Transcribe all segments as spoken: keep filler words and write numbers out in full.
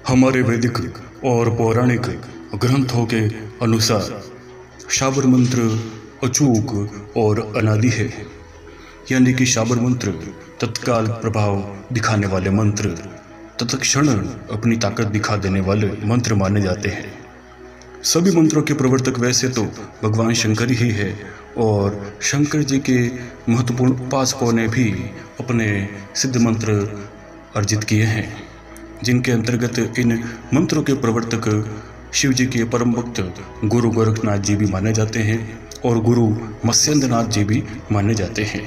हमारे वैदिक और पौराणिक ग्रंथों के अनुसार शाबर मंत्र अचूक और अनादि है, यानी कि शाबर मंत्र तत्काल प्रभाव दिखाने वाले मंत्र, तत्क्षण अपनी ताकत दिखा देने वाले मंत्र माने जाते हैं। सभी मंत्रों के प्रवर्तक वैसे तो भगवान शंकर ही है, और शंकर जी के महत्वपूर्ण उपासकों ने भी अपने सिद्ध मंत्र अर्जित किए हैं, जिनके अंतर्गत इन मंत्रों के प्रवर्तक शिव जी के परम भक्त गुरु गोरखनाथ जी भी माने जाते हैं और गुरु मत्स्येंद्रनाथ जी भी माने जाते हैं।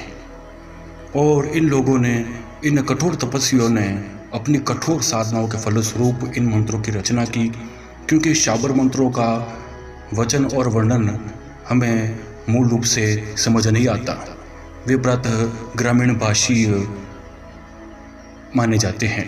और इन लोगों ने, इन कठोर तपस्वियों ने अपनी कठोर साधनाओं के फलस्वरूप इन मंत्रों की रचना की, क्योंकि शाबर मंत्रों का वचन और वर्णन हमें मूल रूप से समझ नहीं आता। वे प्रातः ग्रामीण भाषीय माने जाते हैं,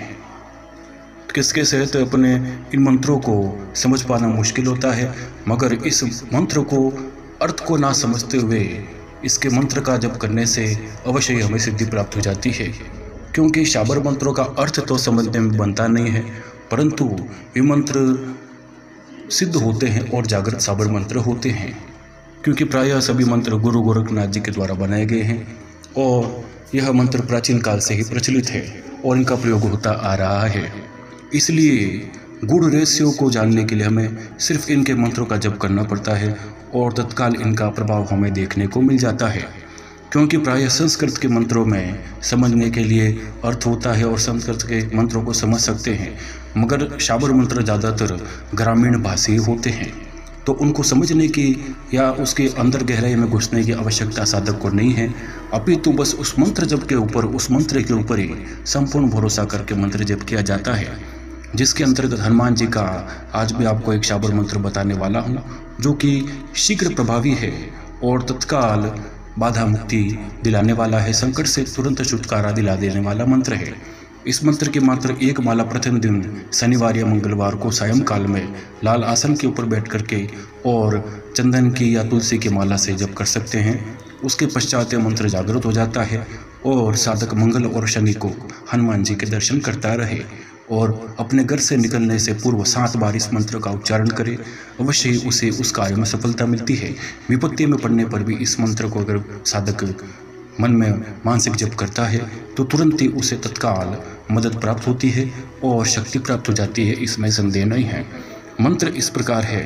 किसके सहित अपने इन मंत्रों को समझ पाना मुश्किल होता है। मगर इस मंत्र को अर्थ को ना समझते हुए इसके मंत्र का जप करने से अवश्य ही हमें सिद्धि प्राप्त हो जाती है, क्योंकि शाबर मंत्रों का अर्थ तो समझने में बनता नहीं है, परंतु ये मंत्र सिद्ध होते हैं और जागृत शाबर मंत्र होते हैं, क्योंकि प्रायः सभी मंत्र गुरु गोरखनाथ जी के द्वारा बनाए गए हैं और यह मंत्र प्राचीन काल से ही प्रचलित है और इनका प्रयोग होता आ रहा है। इसलिए गूढ़ रहस्यों को जानने के लिए हमें सिर्फ इनके मंत्रों का जप करना पड़ता है और तत्काल इनका प्रभाव हमें देखने को मिल जाता है, क्योंकि प्रायः संस्कृत के मंत्रों में समझने के लिए अर्थ होता है और संस्कृत के मंत्रों को समझ सकते हैं, मगर शाबर मंत्र ज़्यादातर ग्रामीण भाषी होते हैं, तो उनको समझने की या उसके अंदर गहराई में घुसने की आवश्यकता साधक को नहीं है। अपितु बस उस मंत्र जप के ऊपर, उस मंत्र के ऊपर ही संपूर्ण भरोसा करके मंत्र जप किया जाता है, जिसके अंतर्गत हनुमान जी का आज भी आपको एक शाबर मंत्र बताने वाला हूँ, जो कि शीघ्र प्रभावी है और तत्काल बाधा मुक्ति दिलाने वाला है, संकट से तुरंत छुटकारा दिला देने वाला मंत्र है। इस मंत्र की मात्र एक माला प्रथम दिन शनिवार या मंगलवार को सायंकाल में लाल आसन के ऊपर बैठ करके और चंदन की या तुलसी की माला से जप कर सकते हैं। उसके पश्चात यह मंत्र जागृत हो जाता है और साधक मंगल और शनि को हनुमान जी के दर्शन करता रहे और अपने घर से निकलने से पूर्व सात बार इस मंत्र का उच्चारण करे, अवश्य ही उसे उस कार्य में सफलता मिलती है। विपत्ति में पड़ने पर भी इस मंत्र को अगर साधक मन में मानसिक जप करता है तो तुरंत ही उसे तत्काल मदद प्राप्त होती है और शक्ति प्राप्त हो जाती है, इसमें संदेह नहीं है। मंत्र इस प्रकार है: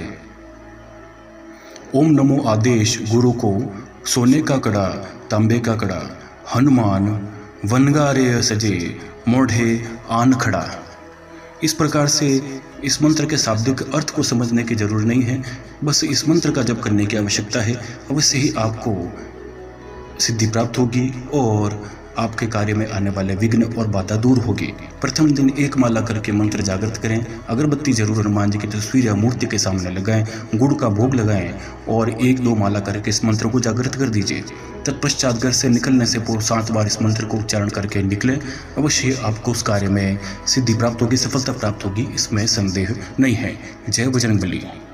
ओम नमो आदेश गुरु को, सोने का कड़ा तांबे का कड़ा, हनुमान वनगारे सजे मोढ़े आन खड़ा। इस प्रकार से इस मंत्र के शाब्दिक अर्थ को समझने की जरूरत नहीं है, बस इस मंत्र का जप करने की आवश्यकता है। अवश्य ही आपको सिद्धि प्राप्त होगी और आपके कार्य में आने वाले विघ्न और बाधा दूर होगी। प्रथम दिन एक माला करके मंत्र जागृत करें, अगरबत्ती जरूर हनुमान जी की तस्वीर या मूर्ति के सामने लगाएं, गुड़ का भोग लगाएं और एक दो माला करके इस मंत्र को जागृत कर दीजिए। तत्पश्चात घर से निकलने से पूर्व सात बार इस मंत्र को उच्चारण करके निकलें, अवश्य आपको उस कार्य में सिद्धि प्राप्त होगी, सफलता प्राप्त होगी, इसमें संदेह नहीं है। जय बजरंगबली।